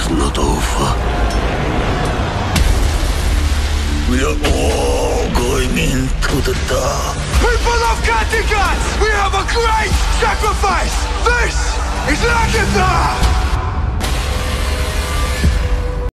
not over. We are all going into the dark. People of Kattegat, we have a great sacrifice! This is Agatha!